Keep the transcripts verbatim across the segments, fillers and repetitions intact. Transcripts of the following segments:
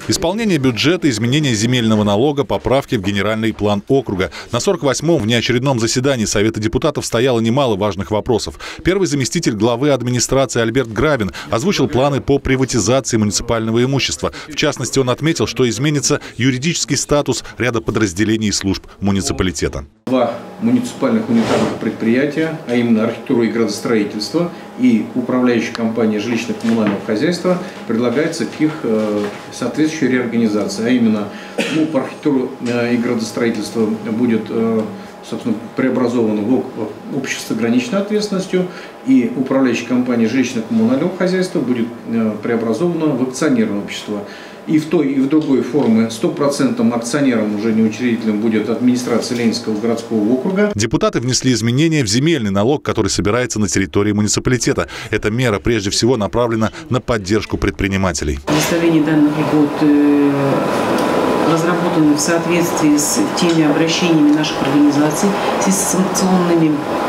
Исполнение бюджета, изменение земельного налога, поправки в генеральный план округа. На сорок восьмом внеочередном заседании Совета депутатов стояло немало важных вопросов. Первый заместитель главы администрации Альберт Гравин озвучил планы по приватизации муниципального имущества. В частности, он отметил, что изменится юридический статус ряда подразделений и служб муниципалитета. Два муниципальных унитарных предприятия, а именно архитектура и градостроительство и управляющая компания жилищно-коммунального хозяйства, предлагается к их э, соответствующей реорганизации. А именно, ну, по архитектуру э, и градостроительство будет э, собственно, преобразовано в общество с ограниченной ответственностью, и управляющая компания жилищно-коммунального хозяйства будет э, преобразована в акционерное общество. И в той, и в другой форме стопроцентным акционером, уже не учредителем, будет администрация Ленинского городского округа. Депутаты внесли изменения в земельный налог, который собирается на территории муниципалитета. Эта мера прежде всего направлена на поддержку предпринимателей. Составление данных льгот разработаны в соответствии с теми обращениями наших организаций, с санкционными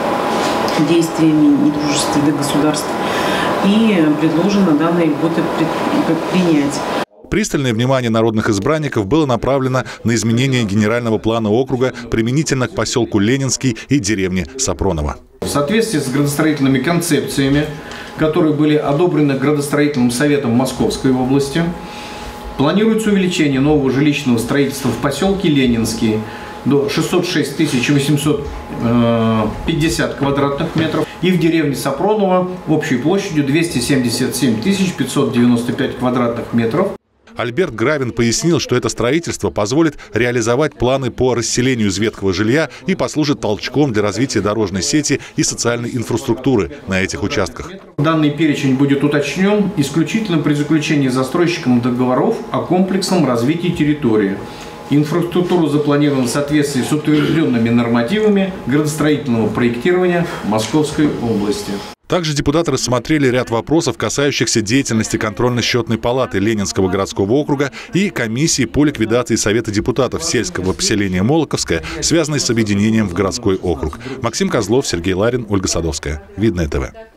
действиями недружественных государств, и предложено данные льготы принять. Пристальное внимание народных избранников было направлено на изменение генерального плана округа применительно к поселку Ленинский и деревне Сапроново. В соответствии с градостроительными концепциями, которые были одобрены градостроительным советом Московской области, планируется увеличение нового жилищного строительства в поселке Ленинский до шестисот шести тысяч восьмисот пятидесяти квадратных метров и в деревне Сапроново общей площадью двести семьдесят семь тысяч пятьсот девяносто пять квадратных метров. Альберт Гравин пояснил, что это строительство позволит реализовать планы по расселению из ветхого жилья и послужит толчком для развития дорожной сети и социальной инфраструктуры на этих участках. Данный перечень будет уточнен исключительно при заключении с застройщиком договоров о комплексном развитии территории. Инфраструктура запланирована в соответствии с утвержденными нормативами градостроительного проектирования Московской области. Также депутаты рассмотрели ряд вопросов, касающихся деятельности контрольно-счетной палаты Ленинского городского округа и комиссии по ликвидации Совета депутатов сельского поселения Молоковское, связанной с объединением в городской округ. Максим Козлов, Сергей Ларин, Ольга Садовская. Видное ТВ.